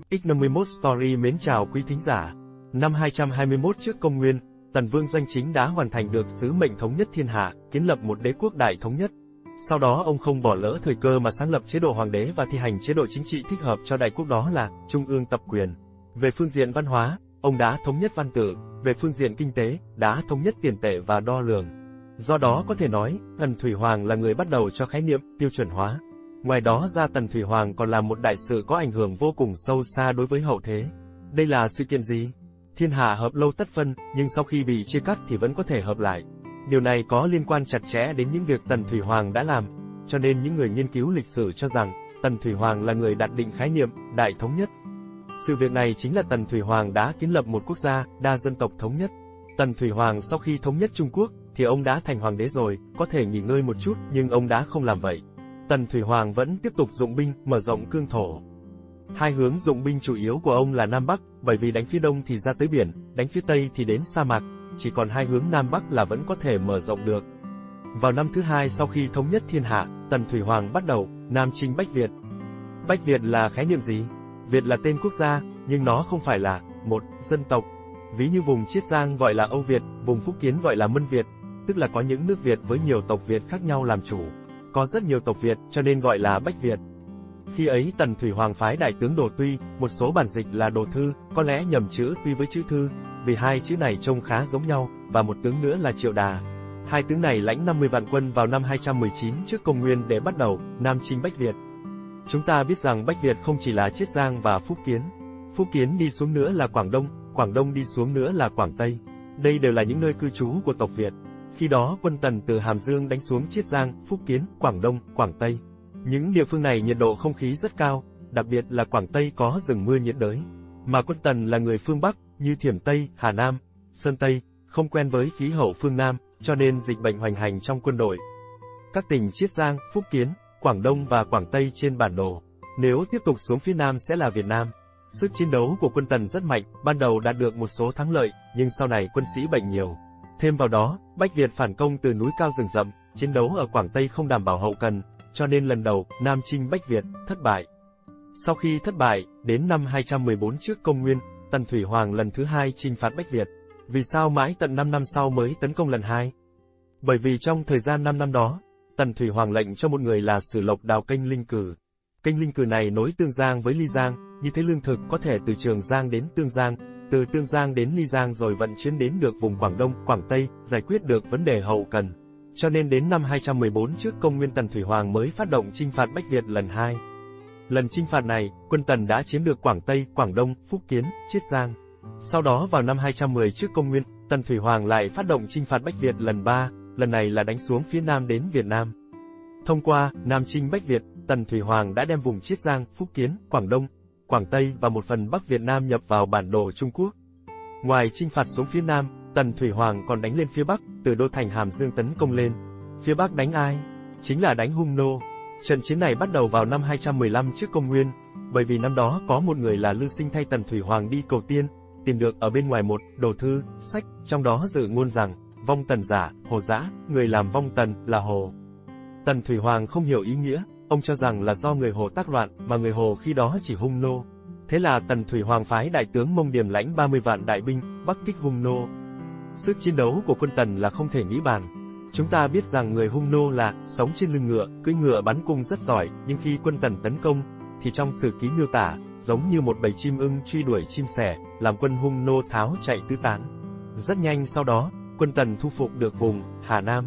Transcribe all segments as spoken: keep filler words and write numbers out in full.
X năm mươi mốt Story mến chào quý thính giả. Năm hai trăm hai mươi mốt trước công nguyên, Tần Vương Doanh Chính đã hoàn thành được sứ mệnh thống nhất thiên hạ, kiến lập một đế quốc đại thống nhất. Sau đó ông không bỏ lỡ thời cơ mà sáng lập chế độ hoàng đế và thi hành chế độ chính trị thích hợp cho đại quốc, đó là trung ương tập quyền. Về phương diện văn hóa, ông đã thống nhất văn tự, về phương diện kinh tế, đã thống nhất tiền tệ và đo lường. Do đó có thể nói, Tần Thủy Hoàng là người bắt đầu cho khái niệm tiêu chuẩn hóa. Ngoài đó ra, Tần Thủy Hoàng còn là một đại sự có ảnh hưởng vô cùng sâu xa đối với hậu thế. Đây là sự kiện gì? Thiên hạ hợp lâu tất phân, nhưng sau khi bị chia cắt thì vẫn có thể hợp lại. Điều này có liên quan chặt chẽ đến những việc Tần Thủy Hoàng đã làm, cho nên những người nghiên cứu lịch sử cho rằng, Tần Thủy Hoàng là người đặt định khái niệm đại thống nhất. Sự việc này chính là Tần Thủy Hoàng đã kiến lập một quốc gia đa dân tộc thống nhất. Tần Thủy Hoàng sau khi thống nhất Trung Quốc, thì ông đã thành hoàng đế rồi, có thể nghỉ ngơi một chút, nhưng ông đã không làm vậy. Tần Thủy Hoàng vẫn tiếp tục dụng binh, mở rộng cương thổ. Hai hướng dụng binh chủ yếu của ông là Nam Bắc, bởi vì đánh phía Đông thì ra tới biển, đánh phía Tây thì đến sa mạc, chỉ còn hai hướng Nam Bắc là vẫn có thể mở rộng được. Vào năm thứ hai sau khi thống nhất thiên hạ, Tần Thủy Hoàng bắt đầu Nam chinh Bách Việt. Bách Việt là khái niệm gì? Việt là tên quốc gia, nhưng nó không phải là một dân tộc. Ví như vùng Chiết Giang gọi là Âu Việt, vùng Phúc Kiến gọi là Mân Việt, tức là có những nước Việt với nhiều tộc Việt khác nhau làm chủ. Có rất nhiều tộc Việt, cho nên gọi là Bách Việt. Khi ấy Tần Thủy Hoàng phái đại tướng Đồ Tuy, một số bản dịch là Đồ Thư, có lẽ nhầm chữ Tuy với chữ Thư, vì hai chữ này trông khá giống nhau, và một tướng nữa là Triệu Đà. Hai tướng này lãnh năm mươi vạn quân vào năm hai trăm mười chín trước công nguyên để bắt đầu Nam chinh Bách Việt. Chúng ta biết rằng Bách Việt không chỉ là Chiết Giang và Phúc Kiến. Phúc Kiến đi xuống nữa là Quảng Đông, Quảng Đông đi xuống nữa là Quảng Tây. Đây đều là những nơi cư trú của tộc Việt. Khi đó quân Tần từ Hàm Dương đánh xuống Chiết Giang, Phúc Kiến, Quảng Đông, Quảng Tây. Những địa phương này nhiệt độ không khí rất cao, đặc biệt là Quảng Tây có rừng mưa nhiệt đới. Mà quân Tần là người phương Bắc, như Thiểm Tây, Hà Nam, Sơn Tây, không quen với khí hậu phương Nam, cho nên dịch bệnh hoành hành trong quân đội. Các tỉnh Chiết Giang, Phúc Kiến, Quảng Đông và Quảng Tây trên bản đồ, nếu tiếp tục xuống phía Nam sẽ là Việt Nam. Sức chiến đấu của quân Tần rất mạnh, ban đầu đạt được một số thắng lợi, nhưng sau này quân sĩ bệnh nhiều. Thêm vào đó, Bách Việt phản công từ núi cao rừng rậm, chiến đấu ở Quảng Tây không đảm bảo hậu cần, cho nên lần đầu, Nam chinh Bách Việt, thất bại. Sau khi thất bại, đến năm hai trăm mười bốn trước công nguyên, Tần Thủy Hoàng lần thứ hai chinh phạt Bách Việt. Vì sao mãi tận năm năm sau mới tấn công lần hai? Bởi vì trong thời gian năm năm đó, Tần Thủy Hoàng lệnh cho một người là Sử Lộc đào kênh Linh Cử. Kênh Linh Cử này nối Tương Giang với Ly Giang, như thế lương thực có thể từ Trường Giang đến Tương Giang, từ Tương Giang đến Ly Giang rồi vận chuyển đến được vùng Quảng Đông, Quảng Tây, giải quyết được vấn đề hậu cần. Cho nên đến năm hai trăm mười bốn trước công nguyên Tần Thủy Hoàng mới phát động chinh phạt Bách Việt lần hai. Lần chinh phạt này, quân Tần đã chiếm được Quảng Tây, Quảng Đông, Phúc Kiến, Chiết Giang. Sau đó vào năm hai trăm mười trước công nguyên, Tần Thủy Hoàng lại phát động chinh phạt Bách Việt lần ba, lần này là đánh xuống phía Nam đến Việt Nam. Thông qua Nam chinh Bách Việt, Tần Thủy Hoàng đã đem vùng Chiết Giang, Phúc Kiến, Quảng Đông, Quảng Tây và một phần Bắc Việt Nam nhập vào bản đồ Trung Quốc. Ngoài chinh phạt xuống phía Nam, Tần Thủy Hoàng còn đánh lên phía Bắc, từ đô thành Hàm Dương tấn công lên. Phía Bắc đánh ai? Chính là đánh Hung Nô. Trận chiến này bắt đầu vào năm hai trăm mười lăm trước công nguyên, bởi vì năm đó có một người là Lư Sinh thay Tần Thủy Hoàng đi cầu tiên, tìm được ở bên ngoài một đồ thư, sách, trong đó dự ngôn rằng, vong Tần giả, Hồ dã, người làm vong Tần là Hồ. Tần Thủy Hoàng không hiểu ý nghĩa, ông cho rằng là do người Hồ tác loạn, mà người Hồ khi đó chỉ Hung Nô. Thế là Tần Thủy Hoàng phái đại tướng Mông Điềm lãnh ba mươi vạn đại binh, bắc kích Hung Nô. Sức chiến đấu của quân Tần là không thể nghĩ bàn. Chúng ta biết rằng người Hung Nô là sống trên lưng ngựa, cưỡi ngựa bắn cung rất giỏi, nhưng khi quân Tần tấn công, thì trong sử ký miêu tả, giống như một bầy chim ưng truy đuổi chim sẻ, làm quân Hung Nô tháo chạy tứ tán. Rất nhanh sau đó, quân Tần thu phục được vùng Hà Nam.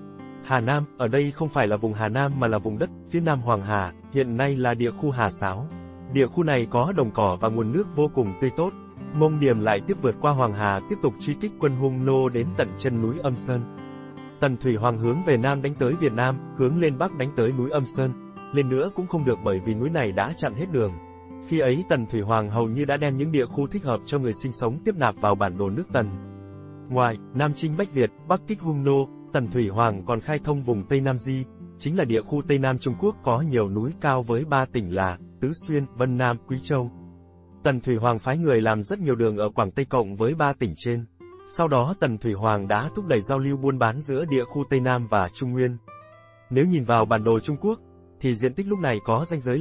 Hà Nam, ở đây không phải là vùng Hà Nam mà là vùng đất phía Nam Hoàng Hà, hiện nay là địa khu Hà Sáo. Địa khu này có đồng cỏ và nguồn nước vô cùng tươi tốt. Mông Điềm lại tiếp vượt qua Hoàng Hà tiếp tục truy kích quân Hung Nô đến tận chân núi Âm Sơn. Tần Thủy Hoàng hướng về Nam đánh tới Việt Nam, hướng lên Bắc đánh tới núi Âm Sơn. Lên nữa cũng không được bởi vì núi này đã chặn hết đường. Khi ấy Tần Thủy Hoàng hầu như đã đem những địa khu thích hợp cho người sinh sống tiếp nạp vào bản đồ nước Tần. Ngoài Nam chinh Bách Việt, Bắc kích Hung Nô, Tần Thủy Hoàng còn khai thông vùng Tây Nam Di, chính là địa khu Tây Nam Trung Quốc có nhiều núi cao với ba tỉnh là Tứ Xuyên, Vân Nam, Quý Châu. Tần Thủy Hoàng phái người làm rất nhiều đường ở Quảng Tây cộng với ba tỉnh trên. Sau đó Tần Thủy Hoàng đã thúc đẩy giao lưu buôn bán giữa địa khu Tây Nam và Trung Nguyên. Nếu nhìn vào bản đồ Trung Quốc, thì diện tích lúc này có ranh giới là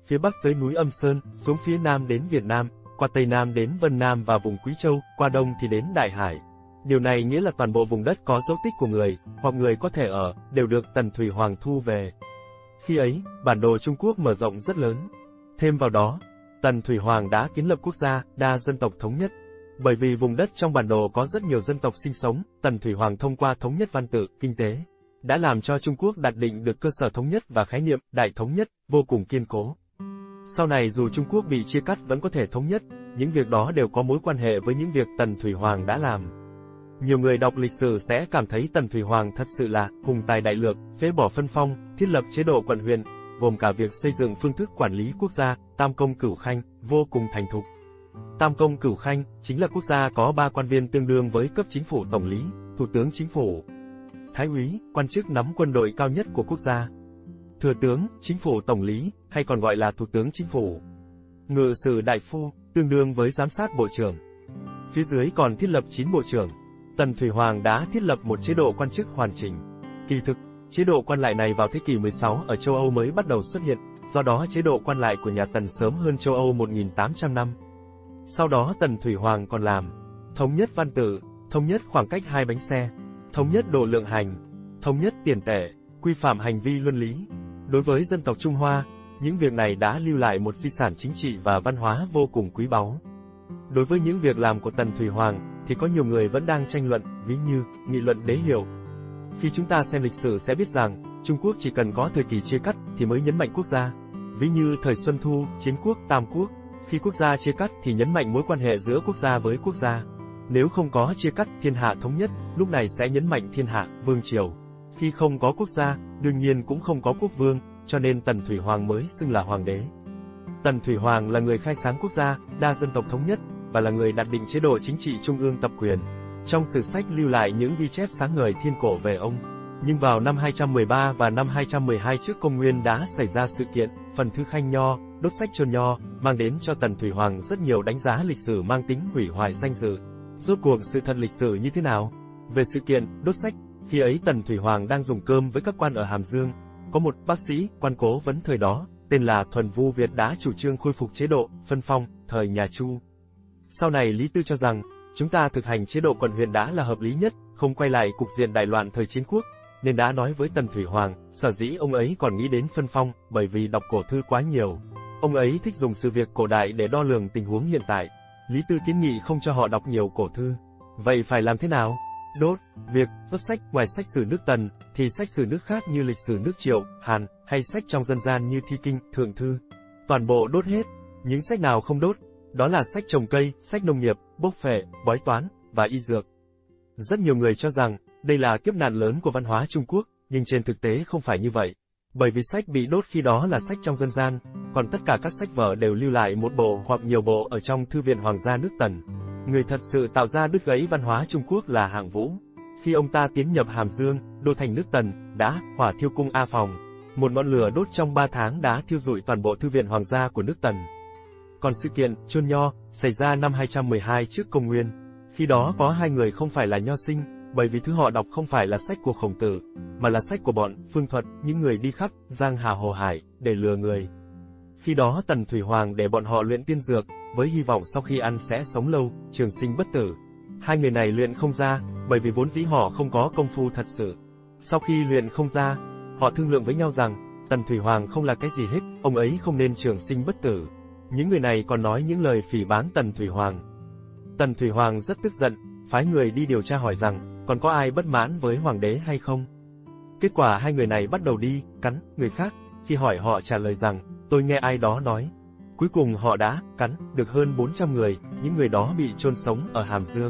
phía Bắc tới núi Âm Sơn, xuống phía Nam đến Việt Nam, qua Tây Nam đến Vân Nam và vùng Quý Châu, qua Đông thì đến Đại Hải. Điều này nghĩa là toàn bộ vùng đất có dấu tích của người, hoặc người có thể ở, đều được Tần Thủy Hoàng thu về. Khi ấy, bản đồ Trung Quốc mở rộng rất lớn. Thêm vào đó, Tần Thủy Hoàng đã kiến lập quốc gia, đa dân tộc thống nhất. Bởi vì vùng đất trong bản đồ có rất nhiều dân tộc sinh sống, Tần Thủy Hoàng thông qua thống nhất văn tự, kinh tế, đã làm cho Trung Quốc đặt định được cơ sở thống nhất và khái niệm đại thống nhất vô cùng kiên cố. Sau này dù Trung Quốc bị chia cắt vẫn có thể thống nhất, những việc đó đều có mối quan hệ với những việc Tần Thủy Hoàng đã làm. Nhiều người đọc lịch sử sẽ cảm thấy Tần Thủy Hoàng thật sự là hùng tài đại lược, phế bỏ phân phong, thiết lập chế độ quận huyện, gồm cả việc xây dựng phương thức quản lý quốc gia, tam công cửu khanh, vô cùng thành thục. Tam công cửu khanh chính là quốc gia có ba quan viên tương đương với cấp chính phủ tổng lý, thủ tướng chính phủ, thái úy, quan chức nắm quân đội cao nhất của quốc gia, thừa tướng, chính phủ tổng lý, hay còn gọi là thủ tướng chính phủ, ngự sử đại phu, tương đương với giám sát bộ trưởng. Phía dưới còn thiết lập chín bộ trưởng. Tần Thủy Hoàng đã thiết lập một chế độ quan chức hoàn chỉnh. Kỳ thực, chế độ quan lại này vào thế kỷ mười sáu ở châu Âu mới bắt đầu xuất hiện, do đó chế độ quan lại của nhà Tần sớm hơn châu Âu một nghìn tám trăm năm. Sau đó Tần Thủy Hoàng còn làm thống nhất văn tự, thống nhất khoảng cách hai bánh xe, thống nhất độ lượng hành, thống nhất tiền tệ, quy phạm hành vi luân lý. Đối với dân tộc Trung Hoa, những việc này đã lưu lại một di sản chính trị và văn hóa vô cùng quý báu. Đối với những việc làm của Tần Thủy Hoàng, thì có nhiều người vẫn đang tranh luận, ví như, nghị luận đế hiệu. Khi chúng ta xem lịch sử sẽ biết rằng, Trung Quốc chỉ cần có thời kỳ chia cắt, thì mới nhấn mạnh quốc gia. Ví như thời Xuân Thu, Chiến Quốc, Tam Quốc, khi quốc gia chia cắt thì nhấn mạnh mối quan hệ giữa quốc gia với quốc gia. Nếu không có chia cắt, thiên hạ thống nhất, lúc này sẽ nhấn mạnh thiên hạ, vương triều. Khi không có quốc gia, đương nhiên cũng không có quốc vương, cho nên Tần Thủy Hoàng mới xưng là hoàng đế. Tần Thủy Hoàng là người khai sáng quốc gia, đa dân tộc thống nhất, và là người đặt định chế độ chính trị trung ương tập quyền. Trong sử sách lưu lại những ghi chép sáng ngời thiên cổ về ông. Nhưng vào năm hai trăm mười ba và năm hai trăm mười hai trước công nguyên đã xảy ra sự kiện, phần thư khanh nho, đốt sách chôn nho, mang đến cho Tần Thủy Hoàng rất nhiều đánh giá lịch sử mang tính hủy hoại danh dự. Rốt cuộc sự thật lịch sử như thế nào? Về sự kiện, đốt sách, khi ấy Tần Thủy Hoàng đang dùng cơm với các quan ở Hàm Dương. Có một bác sĩ, quan cố vấn thời đó, tên là Thuần Vu Việt đã chủ trương khôi phục chế độ, phân phong, thời nhà Chu. Sau này Lý Tư cho rằng, chúng ta thực hành chế độ quận huyện đã là hợp lý nhất, không quay lại cục diện đại loạn thời chiến quốc, nên đã nói với Tần Thủy Hoàng, sở dĩ ông ấy còn nghĩ đến phân phong, bởi vì đọc cổ thư quá nhiều. Ông ấy thích dùng sự việc cổ đại để đo lường tình huống hiện tại. Lý Tư kiến nghị không cho họ đọc nhiều cổ thư. Vậy phải làm thế nào? Đốt. Việc đốt sách, ngoài sách sử nước Tần, thì sách sử nước khác như lịch sử nước Triệu, Hàn, hay sách trong dân gian như Thi Kinh, Thượng Thư. Toàn bộ đốt hết. Những sách nào không đốt? Đó là sách trồng cây, sách nông nghiệp, bốc phệ, bói toán, và y dược. Rất nhiều người cho rằng, đây là kiếp nạn lớn của văn hóa Trung Quốc, nhưng trên thực tế không phải như vậy. Bởi vì sách bị đốt khi đó là sách trong dân gian, còn tất cả các sách vở đều lưu lại một bộ hoặc nhiều bộ ở trong Thư viện Hoàng gia nước Tần. Người thật sự tạo ra đứt gãy văn hóa Trung Quốc là Hạng Vũ. Khi ông ta tiến nhập Hàm Dương, đô thành nước Tần, đã hỏa thiêu cung A Phòng. Một ngọn lửa đốt trong ba tháng đã thiêu rụi toàn bộ Thư viện Hoàng gia của nước Tần. Còn sự kiện chôn nho xảy ra năm hai trăm mười hai trước công nguyên. Khi đó có hai người không phải là nho sinh, bởi vì thứ họ đọc không phải là sách của Khổng Tử, mà là sách của bọn Phương Thuật, những người đi khắp giang hà hồ hải để lừa người. Khi đó Tần Thủy Hoàng để bọn họ luyện tiên dược, với hy vọng sau khi ăn sẽ sống lâu, trường sinh bất tử. Hai người này luyện không ra, bởi vì vốn dĩ họ không có công phu thật sự. Sau khi luyện không ra, họ thương lượng với nhau rằng, Tần Thủy Hoàng không là cái gì hết, ông ấy không nên trường sinh bất tử. Những người này còn nói những lời phỉ báng Tần Thủy Hoàng. Tần Thủy Hoàng rất tức giận, phái người đi điều tra hỏi rằng, còn có ai bất mãn với hoàng đế hay không? Kết quả hai người này bắt đầu đi, cắn, người khác, khi hỏi họ trả lời rằng, tôi nghe ai đó nói. Cuối cùng họ đã, cắn, được hơn bốn trăm người, những người đó bị chôn sống ở Hàm Dương.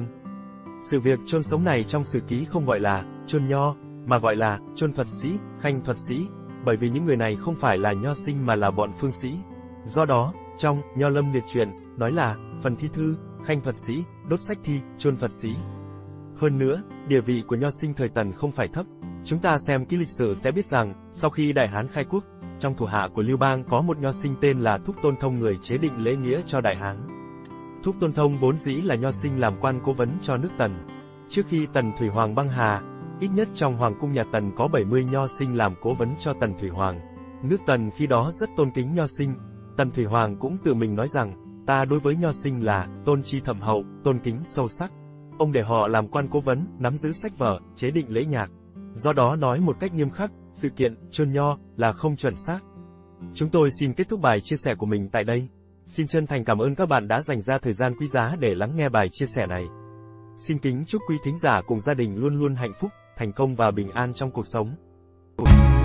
Sự việc chôn sống này trong sử ký không gọi là, chôn nho, mà gọi là, chôn thuật sĩ, khanh thuật sĩ, bởi vì những người này không phải là nho sinh mà là bọn phương sĩ. Do đó, trong Nho Lâm Liệt Truyện, nói là, phần thi thư, khanh thuật sĩ, đốt sách thi, chôn thuật sĩ. Hơn nữa, địa vị của nho sinh thời Tần không phải thấp. Chúng ta xem kỹ lịch sử sẽ biết rằng, sau khi Đại Hán khai quốc, trong thủ hạ của Lưu Bang có một nho sinh tên là Thúc Tôn Thông người chế định lễ nghĩa cho Đại Hán. Thúc Tôn Thông vốn dĩ là nho sinh làm quan cố vấn cho nước Tần. Trước khi Tần Thủy Hoàng băng hà, ít nhất trong Hoàng cung nhà Tần có bảy mươi nho sinh làm cố vấn cho Tần Thủy Hoàng. Nước Tần khi đó rất tôn kính nho sinh. Tần Thủy Hoàng cũng tự mình nói rằng, ta đối với nho sinh là tôn tri thậm hậu, tôn kính sâu sắc. Ông để họ làm quan cố vấn, nắm giữ sách vở, chế định lễ nhạc. Do đó nói một cách nghiêm khắc, sự kiện chôn nho là không chuẩn xác. Chúng tôi xin kết thúc bài chia sẻ của mình tại đây. Xin chân thành cảm ơn các bạn đã dành ra thời gian quý giá để lắng nghe bài chia sẻ này. Xin kính chúc quý thính giả cùng gia đình luôn luôn hạnh phúc, thành công và bình an trong cuộc sống.